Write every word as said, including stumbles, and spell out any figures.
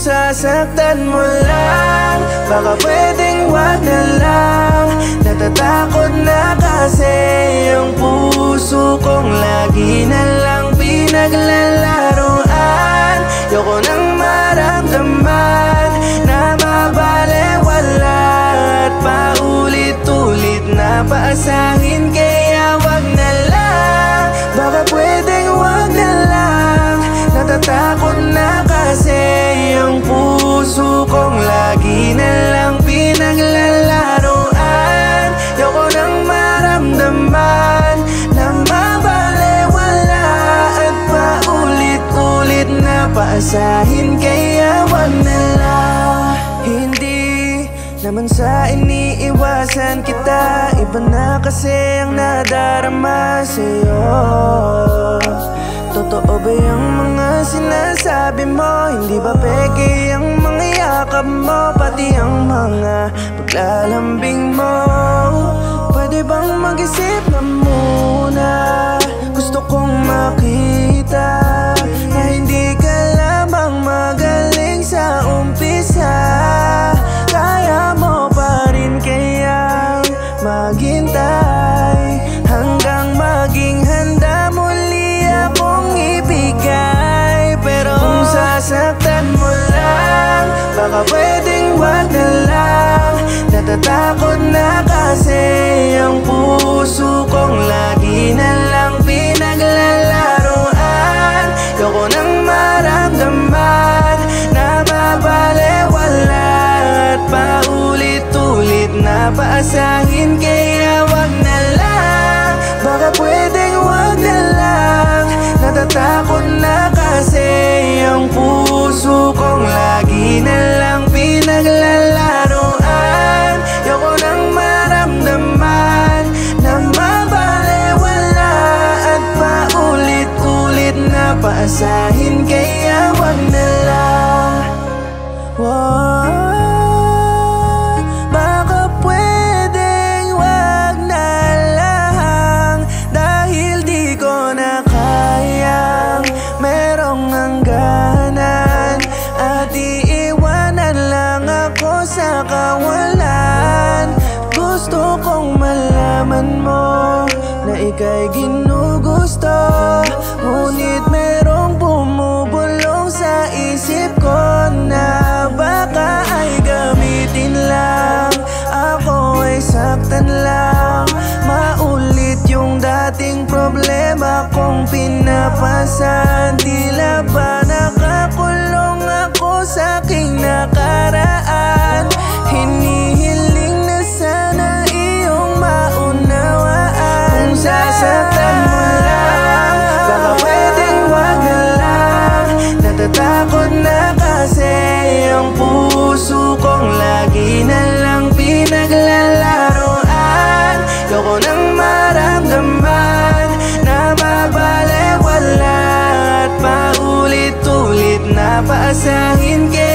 sasaktan mo lang, baka pwedeng wag na lang. Natatakot na kasi yung puso kong lagi na lang pinaglalaroan. Yoko nang maramdaman na mabalewala at paulit-ulit na paasahin, kaya wag na lang, baka pwedeng wag na lang. Natatakot na kasi yung puso kong lagi na lang pinaglalaroan. Yoko nang maramdaman na mabalewala at paulit-ulit na paasahin, kaya wag na lang. Hindi naman sa iniiwasan kita, iba na kasi ang nadarama sa'yo. Totoo ba yung mga sinasabi mo? Hindi ba peke ang mga yakap mo? Pati ang mga paglalambing mo. Pwede bang mag-isip na muna? Gusto kong makita na hindi ka lamang magaling sa umpisa. Kaya mo pa rin kayang maghintay hanggang maging handa muli akong ibigay. Pero kung sasaktan mo lang, baka pwedeng wag na lang. Natatakot na kasi ang puso kong lagi na lang pinaglalaroan. Yoko nang maramdaman na mabalewala at paulit-ulit na paasahin, kaya wag na lang, baka pwedeng wag na lang. Natatakot na kasi ang puso kong lagi na lang pinaglalaroan. Yoko nang maramdaman na mabalewala at paulit-ulit na paasahin, kaya wag na lang. Wow. Baka pwedeng wag na lang, dahil di ko na kayang merong hangganan at iiwanan lang ako sa kawalan. Gusto kong malaman mo na ika'y ginugusto, ngunit merong bumubulong sa isip ko na baka ay gamitin lang, ako ay saktan lang. Maulit yung dating problema kong pinapasan. Tila ba nakakulong ako sa aking nakaraan? Hinihiling na sana iyong maunawaan. Kung sasaktan mo lang, baka pwedeng wag na lang. Natatakot na kasi ang puso kong lagi na lang pinaglalaroan. Yoko nang maramdaman na mabalewala at paulit-ulit na paasahin, kaya